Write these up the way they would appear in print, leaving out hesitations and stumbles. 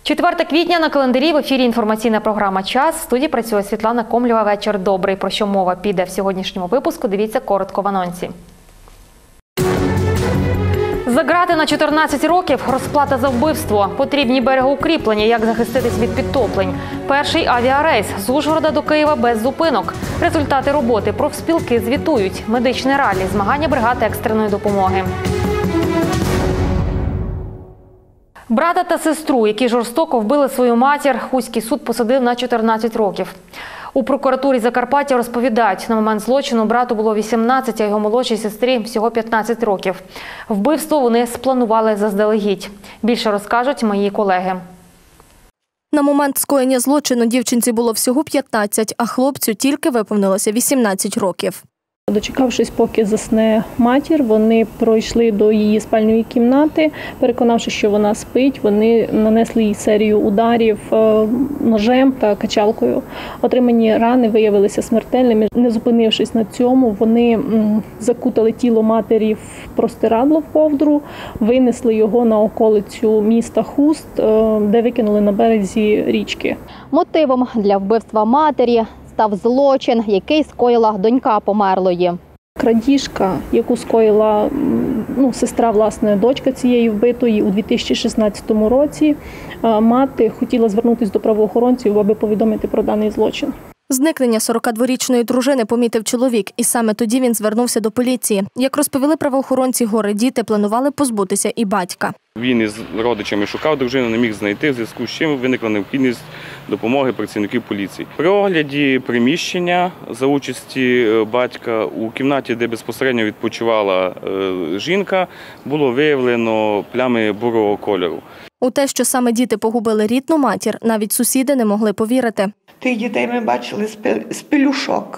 4 квітня на календарі. В ефірі інформаційна програма «Час». В студії працює Світлана Комлєва. Вечір добрий. Про що мова піде в сьогоднішньому випуску, дивіться коротко в анонсі. За ґрати на 14 років, розплата за вбивство, потрібні берегоукріплення, як захиститись від підтоплень. Перший авіарейс з Ужгорода до Києва без зупинок. Результати роботи профспілки звітують. Медичне ралі, змагання бригад екстреної допомоги. Брата та сестру, які жорстоко вбили свою матір, Хуський суд посадив на 14 років. У прокуратурі Закарпаття розповідають, на момент злочину брату було 18, а його молодшій сестрі всього 15 років. Вбивство вони спланували заздалегідь. Більше розкажуть мої колеги. На момент скоєння злочину дівчинці було всього 15, а хлопцю тільки виповнилося 18 років. Дочекавшись, поки засне матір, вони пройшли до її спальної кімнати. Переконавшись, що вона спить, вони нанесли їй серію ударів ножем та качалкою. Отримані рани виявилися смертельними. Не зупинившись на цьому, вони закутали тіло матері в простирадло, в ковдру, винесли його на околицю міста Хуст, де викинули на березі річки. Мотивом для вбивства матері став злочин, який скоїла донька померлої. Крадіжка, яку скоїла сестра, власне, дочка цієї вбитої у 2016 році, мати хотіла звернутися до правоохоронців, аби повідомити про даний злочин. Зникнення 42-річної дружини помітив чоловік, і саме тоді він звернувся до поліції. Як розповіли правоохоронці, горе-діти планували позбутися і батька. Він із родичами шукав дружину, не міг знайти, в зв'язку з чим виникла необхідність допомоги працівників поліції. При огляді приміщення за участі батька у кімнаті, де безпосередньо відпочивала жінка, було виявлено плями бурого кольору. У те, що саме діти погубили рідну матір, навіть сусіди не могли повірити. Тих дітей ми бачили з пелюшок.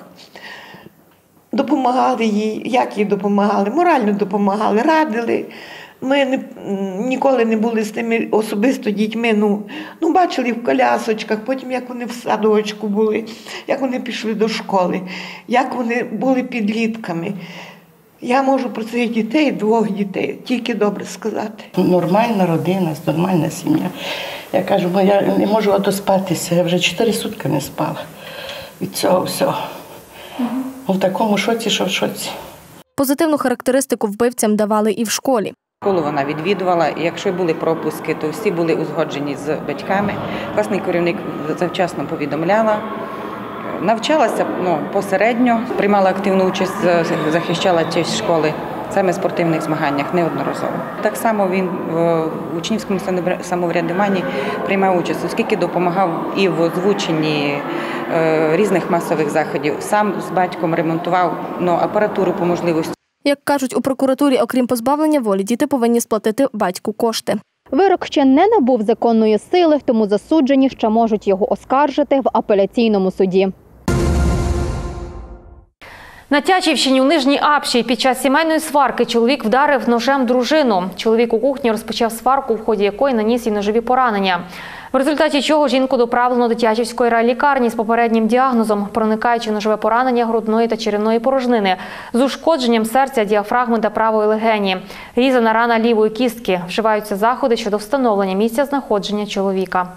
Допомагали їй, як їй допомагали, морально допомагали, радили. Ми ніколи не були з тими особисто дітьми, бачили в колясочках, потім як вони в садочку були, як вони пішли до школи, як вони були підлітками. Я можу про цих дітей, 2 дітей, тільки добре сказати. Нормальна родина, нормальна сім'я. Я кажу, я не можу отоспатися, я вже 4 сутки не спала від цього всього. В такому шоці, що в шоці. Позитивну характеристику вбивцям давали і в школі. Школу вона відвідувала, і якщо були пропуски, то всі були узгоджені з батьками. Класний керівник завчасно повідомляла. Навчалася посередньо, приймала активну участь, захищала честь школи саме в спортивних змаганнях неодноразово. Так само він в учнівському самоврядуванні приймав участь, оскільки допомагав і в озвученні різних масових заходів. Сам з батьком ремонтував апаратуру по можливості. Як кажуть у прокуратурі, окрім позбавлення волі, діти повинні сплатити батьку кошти. Вирок ще не набув законної сили, тому засуджені ще можуть його оскаржити в апеляційному суді. На Тячівщині у Нижній Апші під час сімейної сварки чоловік вдарив ножем дружину. Чоловік у кухні розпочав сварку, в ході якої наніс їй ножові поранення. В результаті чого жінку доправлено до Тячівської райлікарні з попереднім діагнозом – проникаюче ножове поранення грудної та черевної порожнини з ушкодженням серця, діафрагми та правої легені. Різана рана лівої кістки. Вживаються заходи щодо встановлення місця знаходження чоловіка.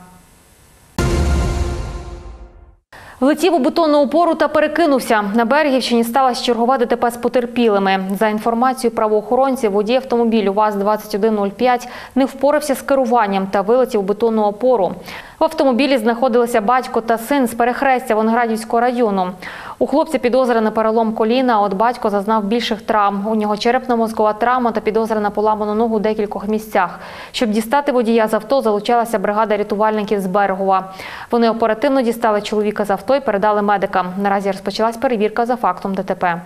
Влетів у бетонну опору та перекинувся. На Берегівщині сталася чергова ДТП з потерпілими. За інформацією правоохоронців, водій автомобілю ВАЗ-2105 не впорався з керуванням та вилетів у бетонну опору. В автомобілі знаходилися батько та син з Перехрестя Виноградівського району. У хлопця підозра на перелом коліна, а от батько зазнав більших травм. У нього черепно-мозкова травма та підозра на поламану ногу у декількох місцях. Щоб дістати водія з авто, залучалася бригада рятувальників з Берегова. Вони оперативно дістали чоловіка з авто і передали медикам. Наразі розпочалась перевірка за фактом ДТП.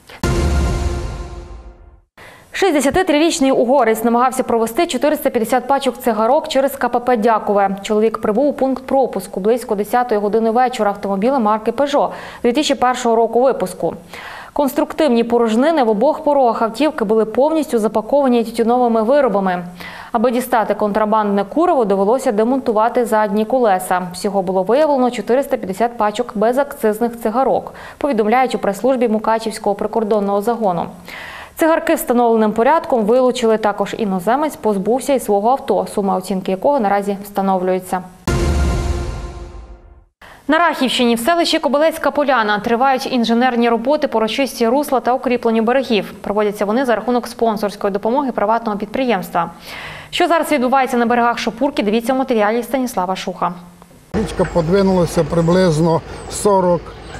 63-річний угорець намагався провести 450 пачок цигарок через КПП «Дякове». Чоловік прибув у пункт пропуску близько 10-ї години вечора автомобілем марки «Пежо» 2001 року випуску. Конструктивні порожнини в обох порогах автівки були повністю запаковані тютюновими виробами. Аби дістати контрабандне куриво, довелося демонтувати задні колеса. Всього було виявлено 450 пачок безакцизних цигарок, повідомляють у прес-службі Мукачівського прикордонного загону. Цигарки встановленим порядком вилучили. Також іноземець позбувся і свого авто, сума оцінки якого наразі встановлюється. На Рахівщині в селищі Кобилецька Поляна тривають інженерні роботи по розчистці русла та укріпленню берегів. Проводяться вони за рахунок спонсорської допомоги приватного підприємства. Що зараз відбувається на берегах Шопурки, дивіться в матеріалі Станіслава Шуха. Річка подвинулася приблизно 40-50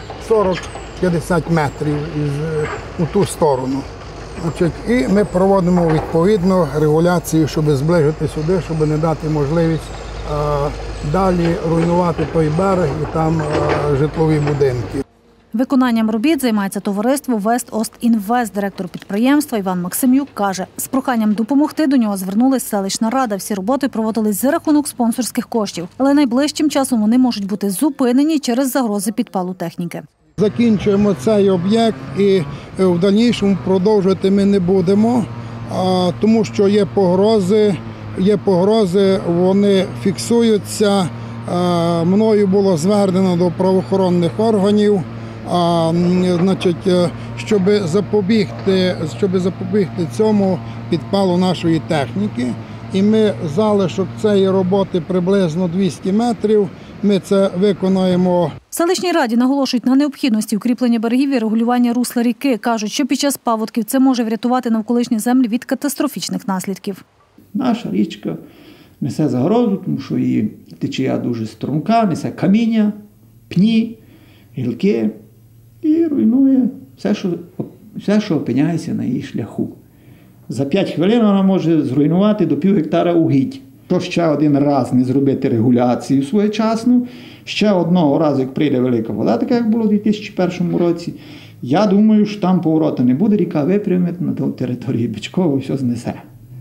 метрів у ту сторону. І ми проводимо відповідну регуляцію, щоб зближити сюди, щоб не дати можливість далі руйнувати той берег і там житлові будинки. Виконанням робіт займається товариство «Вест-Ост-Інвест». Директор підприємства Іван Максимюк каже, з проханням допомогти до нього звернулась селищна рада. Всі роботи проводились за рахунок спонсорських коштів. Але найближчим часом вони можуть бути зупинені через загрози підпалу техніки. Закінчуємо цей об'єкт і в дальнішому продовжувати ми не будемо, тому що є погрози, вони фіксуються. Мною було звернено до правоохоронних органів, щоб запобігти цьому підпалу нашої техніки. І ми залишок цієї роботи приблизно 200 метрів, ми це виконаємо. В селищній раді наголошують на необхідності укріплення берегів і регулювання русла ріки. Кажуть, що під час паводків це може врятувати навколишні землі від катастрофічних наслідків. Наша річка несе загрозу, тому що її течія дуже струмка, несе каміння, пні, гілки і руйнує все, що опиняється на її шляху. За 5 хвилин вона може зруйнувати до пів гектара угідь. Якщо ще один раз не зробити регуляцію своєчасну, ще одного разу, як прийде велика вода, така як було у 2001 році, я думаю, що там поворота не буде, ріка випряме на території Бичкова, все знесе.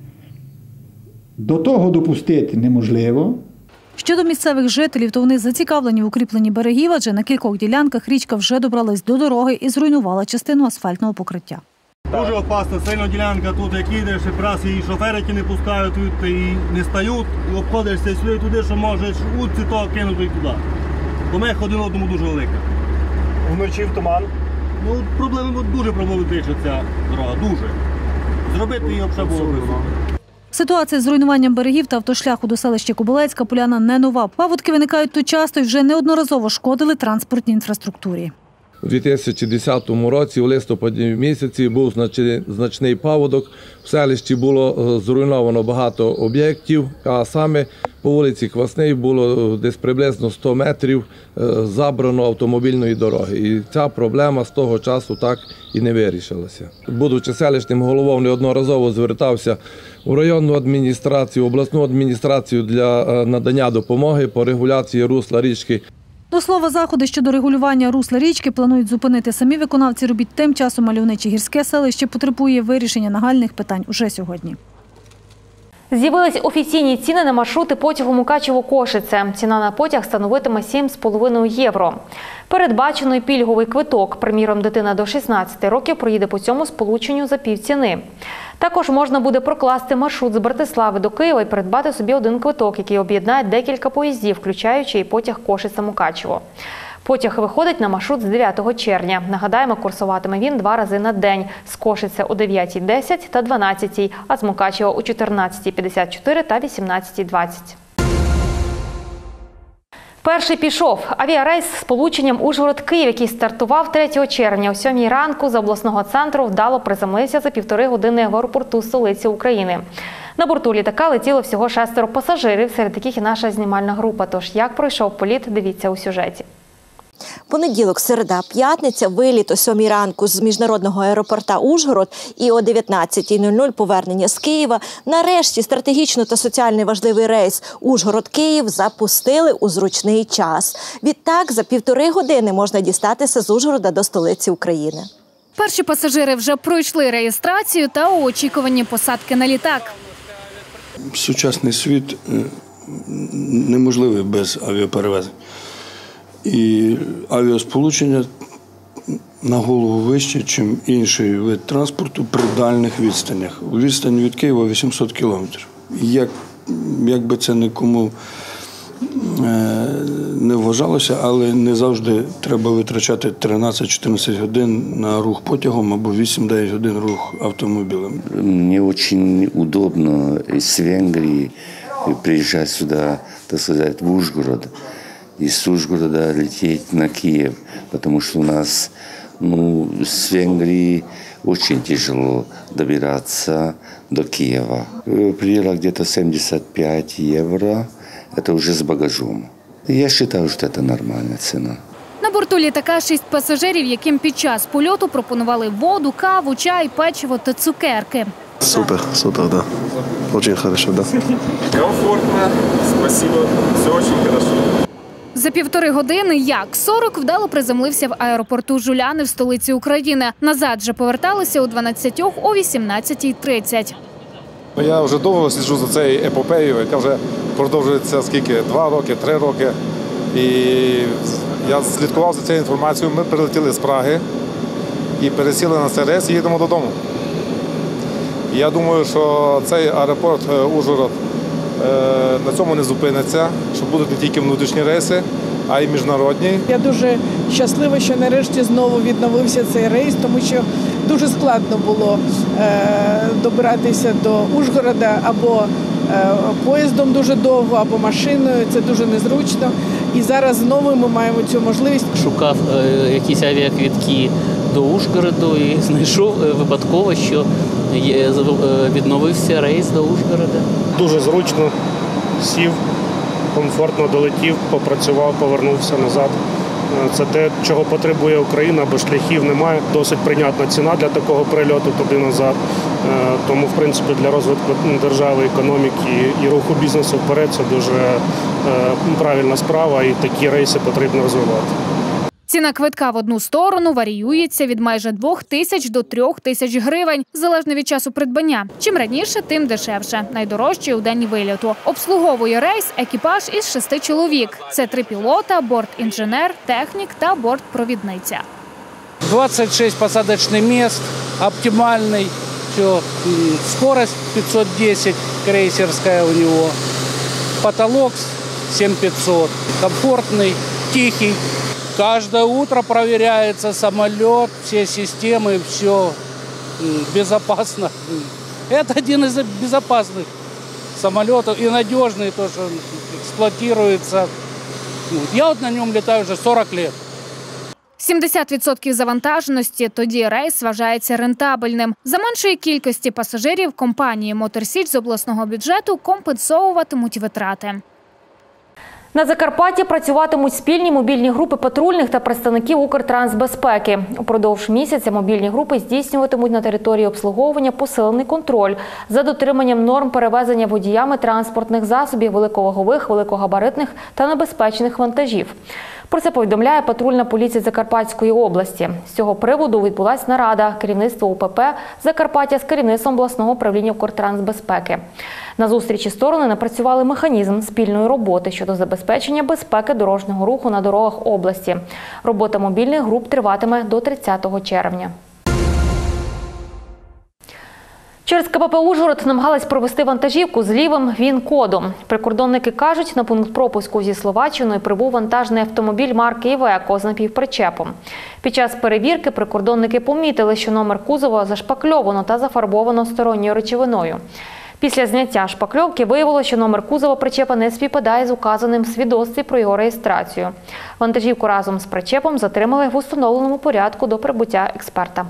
До того допустити неможливо. Щодо місцевих жителів, то вони зацікавлені в укріпленні берегів, адже на кількох ділянках річка вже добралась до дороги і зруйнувала частину асфальтного покриття. Дуже опасна сильна ділянка, тут як їдеш, якраз і шофери не пускають, і не стають, і обходишся сюди туди, що можеш утці того кинути і туди. Помех один одному дуже велика. Вночі в туман? Дуже проблематична ця дорога, дуже. Зробити її взагалі було високо. Ситуація з руйнуванням берегів та автошляху до селища Кобилецька Поляна не нова. Паводки виникають тут часто і вже неодноразово шкодили транспортній інфраструктурі. У 2010 році, у листопаді місяці, був значний паводок. В селищі було зруйновано багато об'єктів, а саме по вулиці Квасний було десь приблизно 100 метрів забрано автомобільної дороги. І ця проблема з того часу так і не вирішилася. Будучи селищним головою, неодноразово звертався у районну адміністрацію, обласну адміністрацію для надання допомоги по регуляції русла річки. До слова, заходи щодо регулювання русла річки планують зупинити самі виконавці робіт. Тим часом мальовниче гірське селище потребує вирішення нагальних питань уже сьогодні. З'явились офіційні ціни на маршрути потягу Мукачево-Кошице. Ціна на потяг становитиме 7,5 євро. Передбачений пільговий квиток. Приміром, дитина до 16 років проїде по цьому сполученню за півціни. Також можна буде прокласти маршрут з Братислави до Києва і придбати собі один квиток, який об'єднає декілька поїздів, включаючи і потяг Кошице-Мукачево. Потяг виходить на маршрут з 9 червня. Нагадаємо, курсуватиме він 2 рази на день. З Кошице о 9:10 та 12, а з Мукачева о 14:54 та 18:20. Перший пішов. Авіарейс з сполученням Ужгород-Київ, який стартував 3 червня о 7 ранку з обласного центру, вдало приземлився за 1,5 години в аеропорту столиці України. На борту літака летіло всього 6 пасажирів, серед яких і наша знімальна група. Тож, як пройшов політ, дивіться у сюжеті. Понеділок, середа, п'ятниця, виліт о 7 ранку з міжнародного аеропорта Ужгород і о 19:00 повернення з Києва. Нарешті стратегічно та соціально важливий рейс Ужгород-Київ запустили у зручний час. Відтак, за 1,5 години можна дістатися з Ужгорода до столиці України. Перші пасажири вже пройшли реєстрацію та у очікуванні посадки на літак. Сучасний світ неможливий без авіаперевезень. І авіасполучення на голову вище, ніж інший вид транспорту при дальних відстанях. Відстань від Києва 800 кілометрів. Як би це нікому не вважалося, але не завжди треба витрачати 13-14 годин на рух потягом або 8-9 годин рух автомобілем. Мені дуже удобно з Венгрії приїжджати сюди, так сказати, в Ужгород, і з Ужгорода летіти на Київ, тому що у нас с Венгрии очень тяжело добираться до Киева. Приехало где-то 75 евро, это уже с багажом. Я считаю, что это нормальная цена. На борту літака 6 пасажирів, яким під час польоту пропонували воду, каву, чай, печиво та цукерки. Супер, да. Очень хорошо, да. Комфортно, спасибо, все очень хорошо. За 1,5 години Як-40 вдало приземлився в аеропорту Жуляни в столиці України. Назад же поверталися о 12 о 18:30. Я вже довго сліджу за цією епопеєю, яка вже продовжується скільки? 2 роки, 3 роки. І я слідкував за цією інформацією. Ми прилетіли з Праги і пересіли на цей рейс і їдемо додому. Я думаю, що цей аеропорт Ужгород на цьому не зупиниться, що будуть не тільки внутрішні рейси, а й міжнародні. Я дуже щаслива, що нарешті знову відновився цей рейс, тому що дуже складно було добиратися до Ужгорода або поїздом дуже довго, або машиною. Це дуже незручно. І зараз знову ми маємо цю можливість. Шукав якісь авіаквитки до Ужгороду і знайшов випадково, що відновився рейс до Ужгорода. Дуже зручно, сів, комфортно долетів, попрацював, повернувся назад. Це те, чого потребує Україна, бо шляхів немає. Досить прийнятна ціна для такого прильоту туди-назад. Тому, в принципі, для розвитку держави, економіки і руху бізнесу вперед це дуже правильна справа, і такі рейси потрібно розвивати. Ціна квитка в одну сторону варіюється від майже 2 тисяч до 3 тисяч гривень, залежно від часу придбання. Чим раніше, тим дешевше. Найдорожчий у день вильоту. Обслуговує рейс екіпаж із 6 чоловік. Це 3 пілота, бортінженер, технік та бортпровідниця. 26 посадочных мест, оптимальный. Все. Скорость 510 крейсерская у него. Потолок 7500. Комфортный, тихий. Каждое утро проверяется самолет, все системы, все безопасно. Это один из безопасных самолетов и надежный, то, что эксплуатируется. Я на нем летаю уже 40 лет. 70% завантаженості, тоді рейс вважається рентабельним. За меншої кількості пасажирів компанії «Моторсіч» з обласного бюджету компенсовуватимуть витрати. На Закарпатті працюватимуть спільні мобільні групи патрульних та представників Укртрансбезпеки. Упродовж місяця мобільні групи здійснюватимуть на території обслуговування посилений контроль за дотриманням норм перевезення водіями транспортних засобів великовагових, великогабаритних та небезпечних вантажів. Про це повідомляє патрульна поліція Закарпатської області. З цього приводу відбулася нарада керівництва УПП Закарпаття з керівництвом обласного управління Укртрансбезпеки. На зустрічі сторони напрацювали механізм спільної роботи щодо забезпечення безпеки дорожнього руху на дорогах області. Робота мобільних груп триватиме до 30 червня. Через КПП «Ужгород» намагались провести вантажівку з лівим ВІН-кодом. Прикордонники кажуть, на пункт пропуску зі Словаччиною прибув вантажний автомобіль марки «Івеко» з напівпричепом. Під час перевірки прикордонники помітили, що номер кузова зашпакльовано та зафарбовано сторонньою речовиною. Після зняття шпакльовки виявилося, що номер кузова причепа не співпадає з указаним в свідоцтві про його реєстрацію. Вантажівку разом з причепом затримали в установленому порядку до прибуття експерта.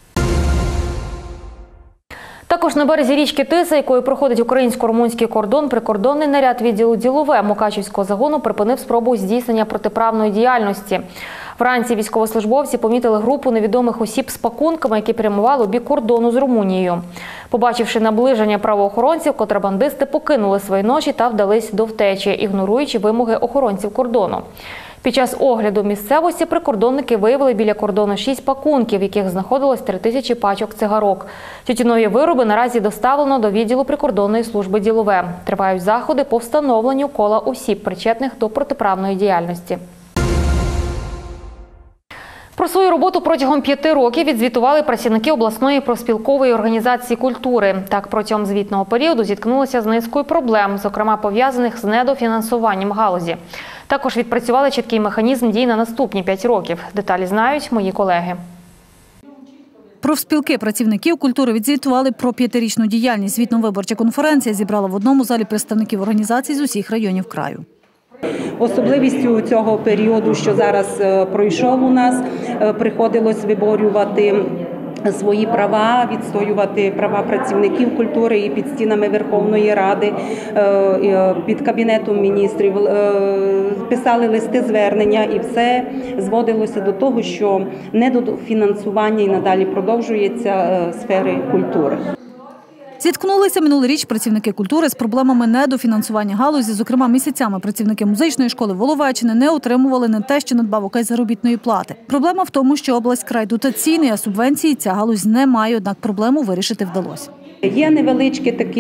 Також на березі річки Тиса, якою проходить українсько-румунський кордон, прикордонний наряд відділу «Ділове» Мукачівського загону припинив спробу здійснення протиправної діяльності. Вранці військовослужбовці помітили групу невідомих осіб з пакунками, які прямували у бік кордону з Румунією. Побачивши наближення правоохоронців, контрабандисти покинули свої ноші та вдались до втечі, ігноруючи вимоги охоронців кордону. Під час огляду місцевості прикордонники виявили біля кордону 6 пакунків, в яких знаходилось 3000 пачок цигарок. Тютюнові вироби наразі доставлено до відділу прикордонної служби «Ділове». Тривають заходи по встановленню кола осіб, причетних до протиправної діяльності. Про свою роботу протягом 5 років відзвітували працівники обласної профспілкової організації культури. Так, протягом звітного періоду зіткнулися з низкою проблем, зокрема пов'язаних з недофінансуванням галузі. Також відпрацювали чіткий механізм дій на наступні 5 років. Деталі знають мої колеги. Профспілки працівників культури відзвітували про 5-річну діяльність. Звітно-виборча конференція зібрала в одному залі представників організацій з усіх районів краю. Особливістю цього періоду, що зараз пройшов у нас, приходилось виборювати свої права, відстоювати права працівників культури і під стінами Верховної Ради, під Кабінетом міністрів. Писали листи звернення і все зводилося до того, що недофінансування і надалі продовжується сфери культури. Зіткнулися минулоріч працівники культури з проблемами недофінансування галузі. Зокрема, місяцями працівники музичної школи Воловеччини не отримували не те, що надбавок, а й заробітної плати. Проблема в тому, що область край дотаційний, а субвенції ця галузь не має, однак проблему вирішити вдалося. Є невеличкі такі,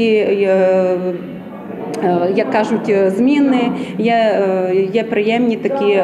як кажуть, зміни, є приємні такі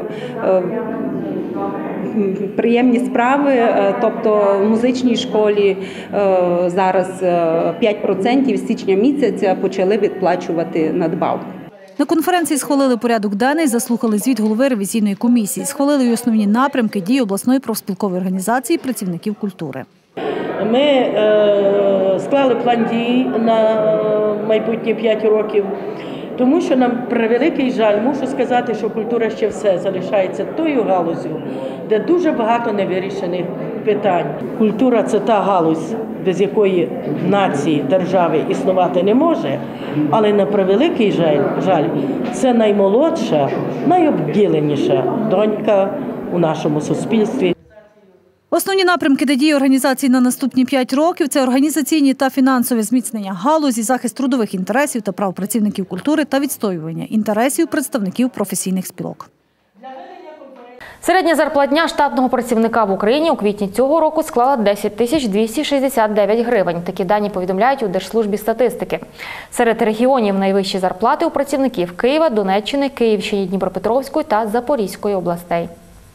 приємні справи, тобто в музичній школі зараз 5% з січня місяця почали відплачувати надбавку. На конференції схвалили порядок денний, заслухали звіт голови ревізійної комісії, схвалили й основні напрямки дій обласної профспілкової організації працівників культури. Ми склали план дій на майбутні 5 років. Тому що нам превеликий жаль, мушу сказати, що культура ще все залишається тою галузю, де дуже багато невирішених питань. Культура – це та галузь, без якої нації, держави існувати не може, але на превеликий жаль, це наймолодша, найобділеніша донька у нашому суспільстві. Основні напрямки дії організації на наступні 5 років – це організаційні та фінансове зміцнення галузі, захист трудових інтересів та прав працівників культури та відстоювання інтересів представників професійних спілок. Середня зарплатня штатного працівника в Україні у квітні цього року склала 10 269 гривень. Такі дані повідомляють у Держслужбі статистики. Серед регіонів найвищі зарплати у працівників Києва, Донеччини, Київщини, Дніпропетровської та Запорізької областей.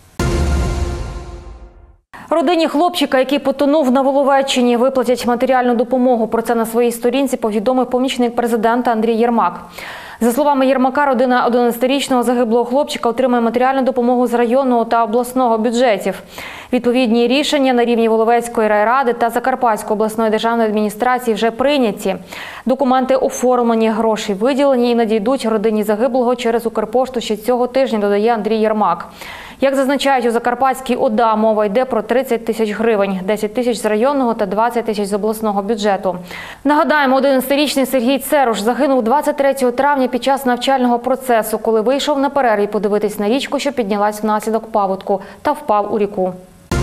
Родині хлопчика, який потонув на Воловеччині, виплатять матеріальну допомогу. Про це на своїй сторінці повідомив помічник президента Андрій Єрмак. За словами Єрмака, родина 11-річного загиблого хлопчика отримає матеріальну допомогу з районного та обласного бюджетів. Відповідні рішення на рівні Воловецької райради та Закарпатської обласної державної адміністрації вже прийняті. Документи оформлені, гроші виділені і надійдуть родині загиблого через Укрпошту ще цього тижня, додає Андрій Єрмак. Як зазначають у Закарпатській ОДА, мова йде про 30 тисяч гривень, 10 тисяч з районного та 20 тисяч з обласного бюджету. Нагадаємо, 11-річний Сергій Церуш загинув 23 травня під час навчального процесу, коли вийшов на перерві подивитись на річку, що піднялась внаслідок паводку, та впав у ріку.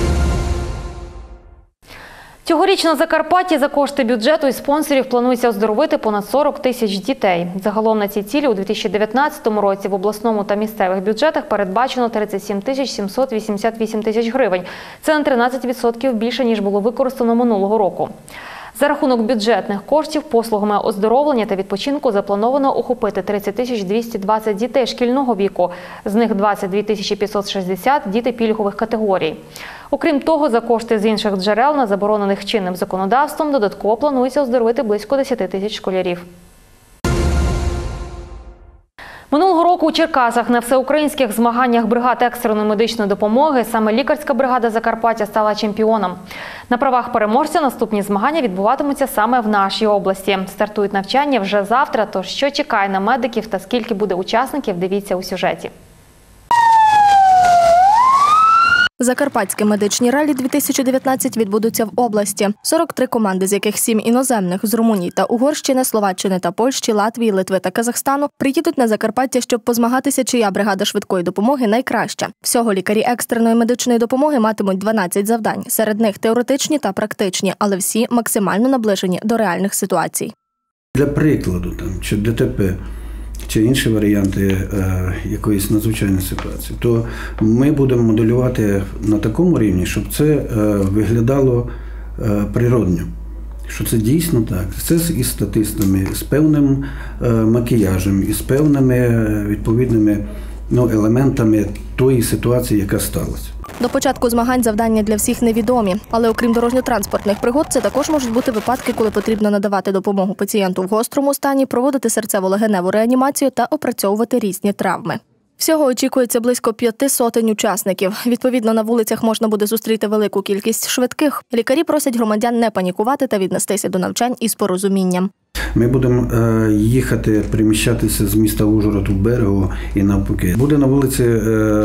Цьогоріч на Закарпатті за кошти бюджету і спонсорів планується оздоровити понад 40 тисяч дітей. Загалом на ці цілі у 2019 році в обласному та місцевих бюджетах передбачено 37 788 тисяч гривень. Це на 13% більше, ніж було використано минулого року. За рахунок бюджетних коштів послугами оздоровлення та відпочинку заплановано охопити 30 220 дітей шкільного віку. З них 22 560 – діти пільгових категорій. Окрім того, за кошти з інших джерел, на заборонених чинним законодавством, додатково планується оздоровити близько 10 тисяч школярів. Минулого року у Черкасах на всеукраїнських змаганнях бригад екстреної медичної допомоги саме лікарська бригада Закарпаття стала чемпіоном. На правах переможця наступні змагання відбуватимуться саме в нашій області. Стартують навчання вже завтра, тож що чекає на медиків та скільки буде учасників, дивіться у сюжеті. Закарпатські медичні ралі-2019 відбудуться в області. 43 команди, з яких 7 іноземних – з Румунії та Угорщини, Словаччини та Польщі, Латвії, Литви та Казахстану – приїдуть на Закарпаття, щоб позмагатися, чия бригада швидкої допомоги найкраща. Всього лікарі екстреної медичної допомоги матимуть 12 завдань. Серед них теоретичні та практичні, але всі максимально наближені до реальних ситуацій. Для прикладу, чи ДТП, чи інші варіанти якоїсь надзвичайної ситуації, то ми будемо моделювати на такому рівні, щоб це виглядало природньо. Що це дійсно так. Це із статистами, з певним макіяжем, і з певними відповідними елементами тої ситуації, яка сталася. До початку змагань завдання для всіх невідомі. Але окрім дорожньо-транспортних пригод, це також можуть бути випадки, коли потрібно надавати допомогу пацієнту в гострому стані, проводити серцево-легеневу реанімацію та опрацьовувати різні травми. Всього очікується близько 500 учасників. Відповідно, на вулицях можна буде зустріти велику кількість швидких. Лікарі просять громадян не панікувати та віднестися до навчань із порозумінням. Ми будемо їхати, переміщатися з міста Ужгород у Берегово і навпаки. Буде на вулиці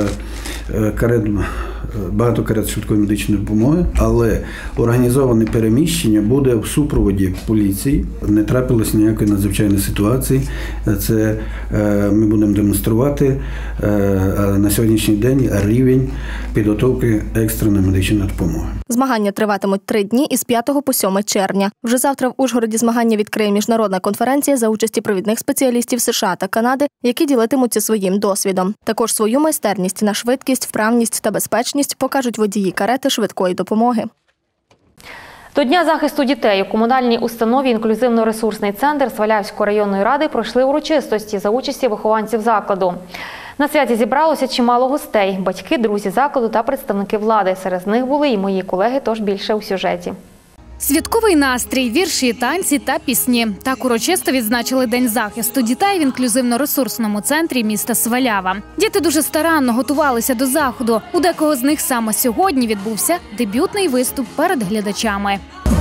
багато карет швидкої медичної допомоги, але організоване переміщення буде в супроводі поліції. Не трапилось ніякої надзвичайної ситуації. Це ми будемо демонструвати на сьогоднішній день рівень підготовки екстреної медичної допомоги. Змагання триватимуть 3 дні із 5 по 7 червня. Вже завтра в Ужгороді змагання відкриє міжнародна конференція за участі провідних спеціалістів США та Канади, які ділитимуться своїм досвідом. Також свою майстерність на швидкість, вправність та безпечність покажуть водії карети швидкої допомоги. До Дня захисту дітей у комунальній установі «Інклюзивно-ресурсний центр» Свалявської районної ради пройшли урочистості за участі вихованців закладу. На святі зібралося чимало гостей – батьки, друзі закладу та представники влади. Серед них були і мої колеги, тож більше у сюжеті. Святковий настрій, вірші, танці та пісні. Так урочисто відзначили День захисту дітей в інклюзивно-ресурсному центрі міста Свалява. Діти дуже старанно готувалися до заходу. У декого з них саме сьогодні відбувся дебютний виступ перед глядачами.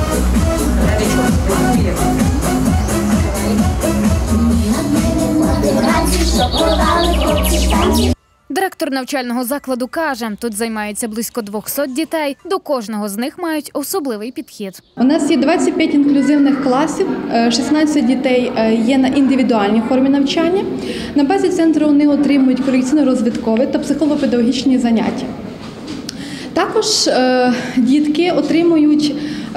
Директор навчального закладу каже, тут займаються близько 200 дітей. До кожного з них мають особливий підхід. У нас є 25 інклюзивних класів, 16 дітей є на індивідуальній формі навчання. На базі центру вони отримують корекційно-розвиткові та психолого-педагогічні заняття. Також дітки отримують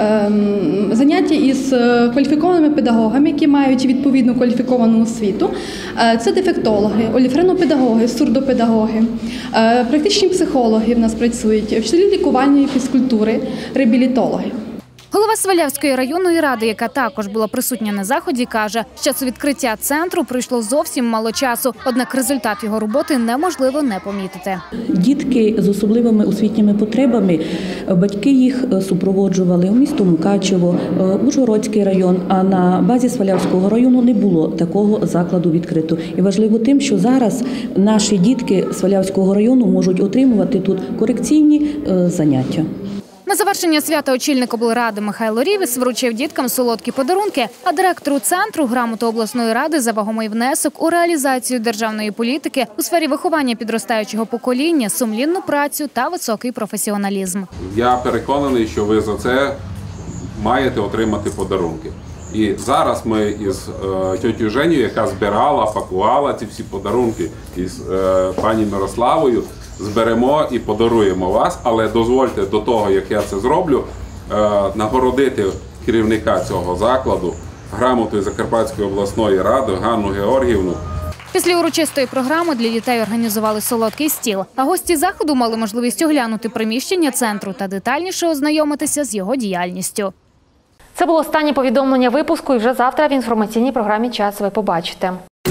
заняття із кваліфікованими педагогами, які мають відповідну кваліфіковану освіту. Це дефектологи, оліфренопедагоги, сурдопедагоги, практичні психологи в нас працюють, вчителі лікувальної фізкультури, реабілітологи. Голова Свалявської районної ради, яка також була присутня на заході, каже, з часу відкриття центру пройшло зовсім мало часу, однак результат його роботи неможливо не помітити. Дітки з особливими освітніми потребами, батьки їх супроводжували у місто Мукачево, Ужгородський район, а на базі Свалявського району не було такого закладу відкрито. І важливо тим, що зараз наші дітки Свалявського району можуть отримувати тут корекційні заняття. На завершення свята очільник облради Михайло Рівес вручив діткам солодкі подарунки, а директору центру – грамоту обласної ради за вагомий внесок у реалізацію державної політики у сфері виховання підростаючого покоління, сумлінну працю та високий професіоналізм. Я переконаний, що ви за це маєте отримати подарунки. І зараз ми із тьотю Женю, яка збирала, пакувала ці всі подарунки, із пані Мирославою, зберемо і подаруємо вас, але дозвольте до того, як я це зроблю, нагородити керівника цього закладу грамотою Закарпатської обласної ради Ганну Георгіївну. Після урочистої програми для дітей організували солодкий стіл, а гості заходу мали можливість оглянути приміщення центру та детальніше ознайомитися з його діяльністю. Це було останнє повідомлення випуску, і вже завтра в інформаційній програмі «Час» ви побачите.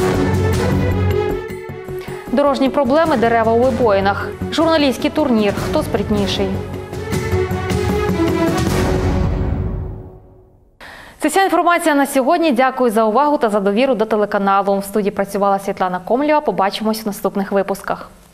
Дорожні проблеми, дерева у вибоїнах. Журналістський турнір «Хто спритніший?». Це вся інформація на сьогодні. Дякую за увагу та за довіру до телеканалу. В студії працювала Світлана Комлєва. Побачимось в наступних випусках.